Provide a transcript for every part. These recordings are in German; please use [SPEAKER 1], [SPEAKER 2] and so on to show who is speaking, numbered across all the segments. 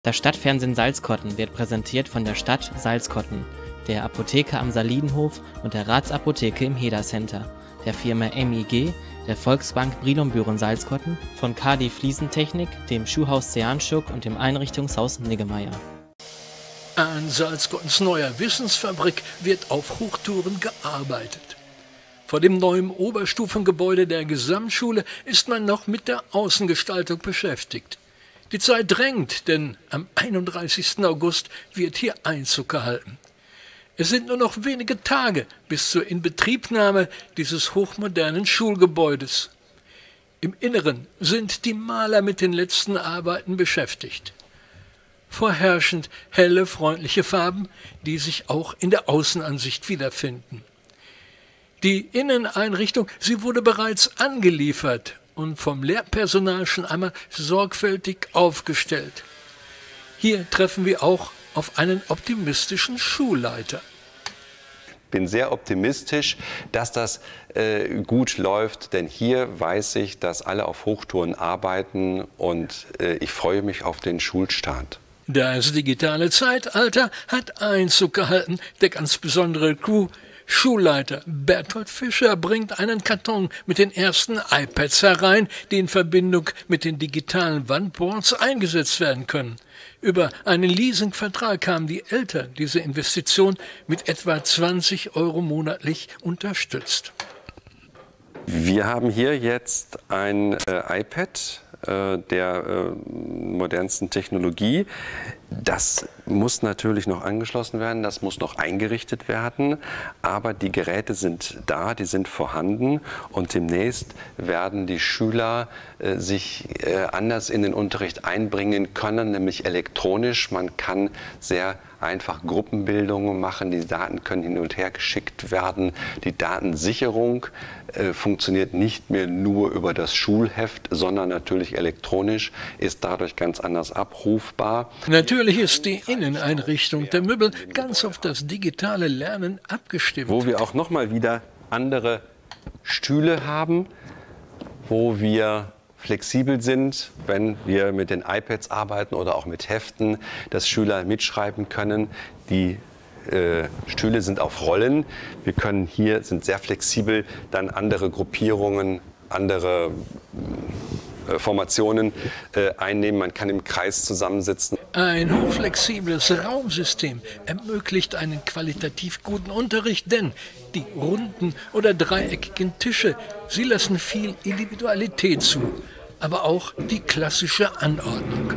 [SPEAKER 1] Das Stadtfernsehen Salzkotten wird präsentiert von der Stadt Salzkotten, der Apotheke am Salinenhof und der Ratsapotheke im Heda Center, der Firma MIG, der Volksbank Brilon Büren Salzkotten, von KD Fliesentechnik, dem Schuhhaus Zeanschuk und dem Einrichtungshaus Niggemeier.
[SPEAKER 2] An Salzkottens neuer Wissensfabrik wird auf Hochtouren gearbeitet. Vor dem neuen Oberstufengebäude der Gesamtschule ist man noch mit der Außengestaltung beschäftigt. Die Zeit drängt, denn am 31. August wird hier Einzug gehalten. Es sind nur noch wenige Tage bis zur Inbetriebnahme dieses hochmodernen Schulgebäudes. Im Inneren sind die Maler mit den letzten Arbeiten beschäftigt. Vorherrschend helle, freundliche Farben, die sich auch in der Außenansicht wiederfinden. Die Inneneinrichtung, sie wurde bereits angeliefert und vom Lehrpersonal schon einmal sorgfältig aufgestellt. Hier treffen wir auch auf einen optimistischen Schulleiter.
[SPEAKER 3] Ich bin sehr optimistisch, dass das gut läuft, denn hier weiß ich, dass alle auf Hochtouren arbeiten und ich freue mich auf den Schulstart.
[SPEAKER 2] Das digitale Zeitalter hat Einzug gehalten. Der ganz besondere Schulleiter Berthold Fischer bringt einen Karton mit den ersten iPads herein, die in Verbindung mit den digitalen Wandboards eingesetzt werden können. Über einen Leasingvertrag haben die Eltern diese Investition mit etwa 20 € monatlich unterstützt.
[SPEAKER 3] Wir haben hier jetzt ein iPad der modernsten Technologie. Das muss natürlich noch angeschlossen werden, das muss noch eingerichtet werden, aber die Geräte sind da, die sind vorhanden und demnächst werden die Schüler sich anders in den Unterricht einbringen können, nämlich elektronisch. Man kann sehr einfach Gruppenbildungen machen, die Daten können hin und her geschickt werden. Die Datensicherung funktioniert nicht mehr nur über das Schulheft, sondern natürlich elektronisch, ist dadurch ganz anders abrufbar.
[SPEAKER 2] Natürlich ist die Inneneinrichtung der Möbel ganz auf das digitale Lernen abgestimmt.
[SPEAKER 3] Wo wir auch nochmal wieder andere Stühle haben, wo wir flexibel sind, wenn wir mit den iPads arbeiten oder auch mit Heften, dass Schüler mitschreiben können. Die Stühle sind auf Rollen. Wir können hier, sind sehr flexibel, dann andere Gruppierungen, andere Formationen einnehmen. Man kann im Kreis zusammensitzen.
[SPEAKER 2] Ein hochflexibles Raumsystem ermöglicht einen qualitativ guten Unterricht, denn die runden oder dreieckigen Tische, sie lassen viel Individualität zu, aber auch die klassische Anordnung.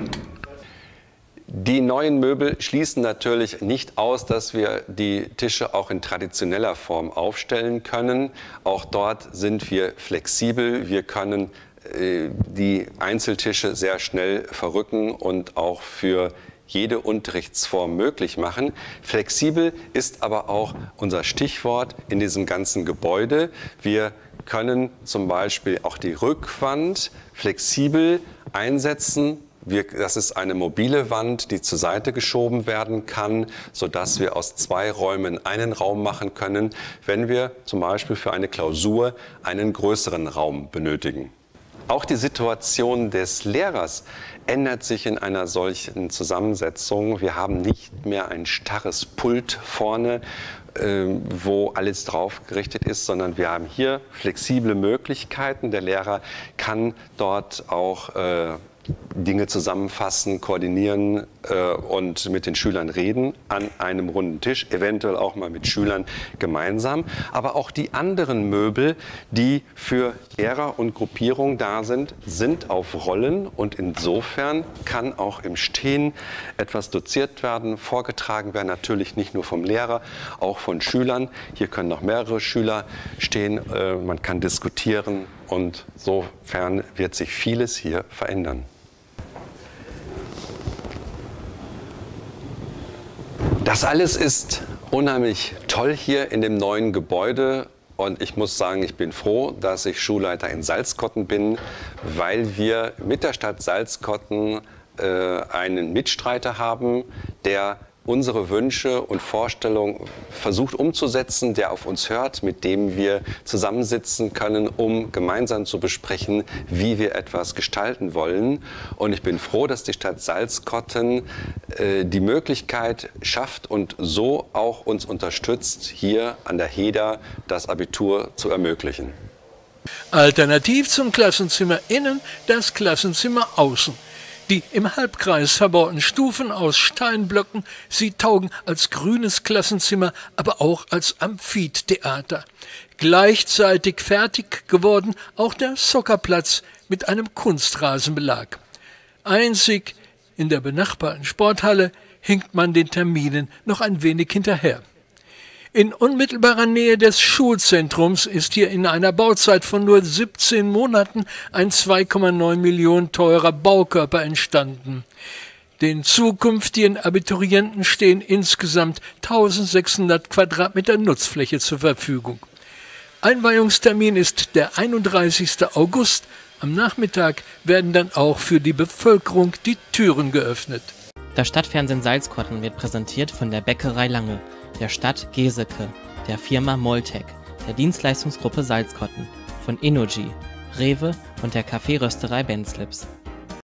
[SPEAKER 3] Die neuen Möbel schließen natürlich nicht aus, dass wir die Tische auch in traditioneller Form aufstellen können. Auch dort sind wir flexibel. Wir können die Einzeltische sehr schnell verrücken und auch für jede Unterrichtsform möglich machen. Flexibel ist aber auch unser Stichwort in diesem ganzen Gebäude. Wir können zum Beispiel auch die Rückwand flexibel einsetzen. Das ist eine mobile Wand, die zur Seite geschoben werden kann, sodass wir aus 2 Räumen einen Raum machen können, wenn wir zum Beispiel für eine Klausur einen größeren Raum benötigen. Auch die Situation des Lehrers ändert sich in einer solchen Zusammensetzung. Wir haben nicht mehr ein starres Pult vorne, wo alles drauf gerichtet ist, sondern wir haben hier flexible Möglichkeiten. Der Lehrer kann dort auch Dinge zusammenfassen, koordinieren und mit den Schülern reden an einem runden Tisch, eventuell auch mal mit Schülern gemeinsam. Aber auch die anderen Möbel, die für Lehrer und Gruppierung da sind, sind auf Rollen und insofern kann auch im Stehen etwas doziert werden, vorgetragen werden, natürlich nicht nur vom Lehrer, auch von Schülern. Hier können noch mehrere Schüler stehen, man kann diskutieren und insofern wird sich vieles hier verändern. Das alles ist unheimlich toll hier in dem neuen Gebäude und ich muss sagen, ich bin froh, dass ich Schulleiter in Salzkotten bin, weil wir mit der Stadt Salzkotten einen Mitstreiter haben, der unsere Wünsche und Vorstellungen versucht umzusetzen, der auf uns hört, mit dem wir zusammensitzen können, um gemeinsam zu besprechen, wie wir etwas gestalten wollen. Und ich bin froh, dass die Stadt Salzkotten die Möglichkeit schafft und so auch uns unterstützt, hier an der Heder das Abitur zu ermöglichen.
[SPEAKER 2] Alternativ zum Klassenzimmer innen das Klassenzimmer außen. Die im Halbkreis verbauten Stufen aus Steinblöcken, sie taugen als grünes Klassenzimmer, aber auch als Amphitheater. Gleichzeitig fertig geworden auch der Soccerplatz mit einem Kunstrasenbelag. Einzig in der benachbarten Sporthalle hinkt man den Terminen noch ein wenig hinterher. In unmittelbarer Nähe des Schulzentrums ist hier in einer Bauzeit von nur 17 Monaten ein 2,9 Millionen teurer Baukörper entstanden. Den zukünftigen Abiturienten stehen insgesamt 1600 Quadratmeter Nutzfläche zur Verfügung. Einweihungstermin ist der 31. August. Am Nachmittag werden dann auch für die Bevölkerung die Türen geöffnet.
[SPEAKER 1] Das Stadtfernsehen Salzkotten wird präsentiert von der Bäckerei Lange, der Stadt Geseke, der Firma Moltec, der Dienstleistungsgruppe Salzkotten, von Innogy, Rewe und der Kaffeerösterei Benzlips.